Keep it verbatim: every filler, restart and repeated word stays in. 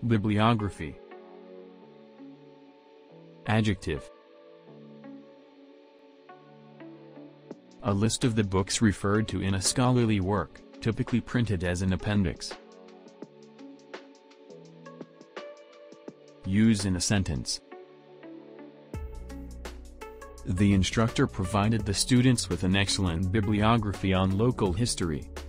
Bibliography. Adjective. A list of the books referred to in a scholarly work, typically printed as an appendix. Use in a sentence. The instructor provided the students with an excellent bibliography on local history.